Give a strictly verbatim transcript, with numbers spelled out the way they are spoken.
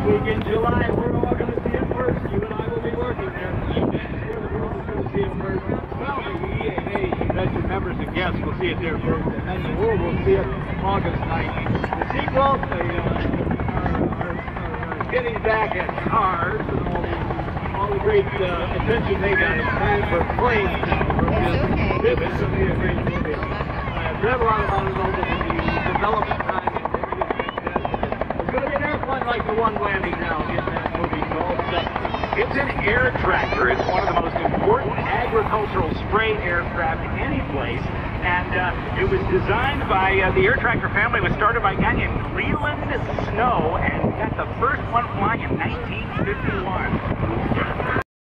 week in July. We're all going to see it first. You and I will be working there. We're all going to see it first. Well, the E A A convention members and guests will see it there first, and then the world will see it August ninth. The sequel, the, uh, our, our, our getting back at cars and all the, all the great uh, attention they got in time for planes. This is going to be a great movie. I've read a lot about it over the development time. Like the one landing now in that movie called uh, It's an air tractor. It's one of the most important agricultural spray aircraft any place. And uh, it was designed by uh, the air tractor family. It was started by a guy named Leland Snow and got the first one flying in nineteen fifty-one.